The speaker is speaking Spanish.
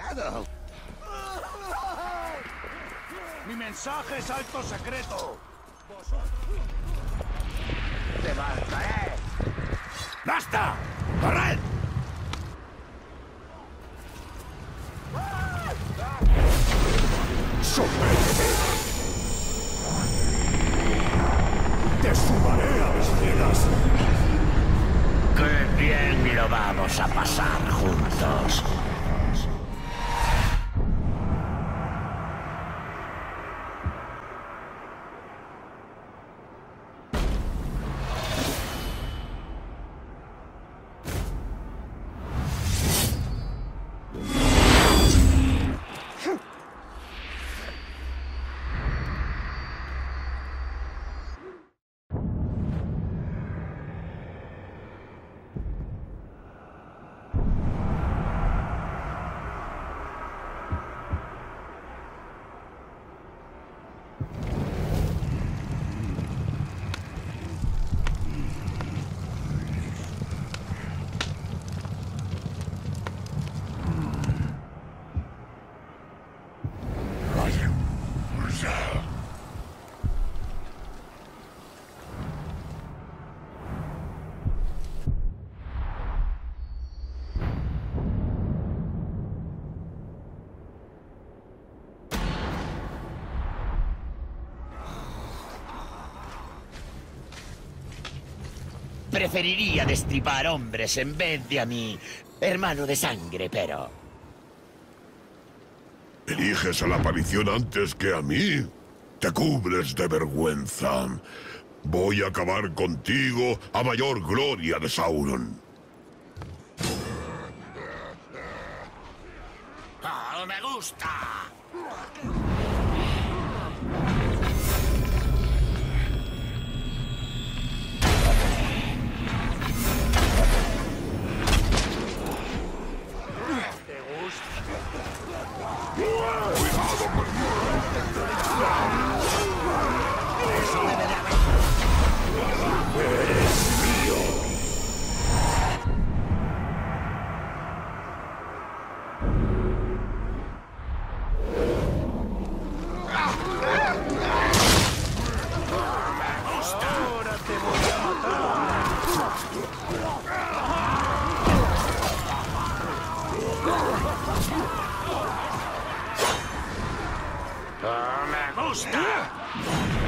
Mi mensaje es alto secreto. ¡Te mataré! ¡Basta! ¡Corred! ¡Sorpréndeme! ¡Te sumaré a mis filas! ¡Qué bien lo vamos a pasar juntos! Preferiría destripar hombres en vez de a mi hermano de sangre, pero... ¿Eliges a la aparición antes que a mí? Te cubres de vergüenza. Voy a acabar contigo a mayor gloria de Sauron. ¡Oh, me gusta! ¡Oh, me gusta!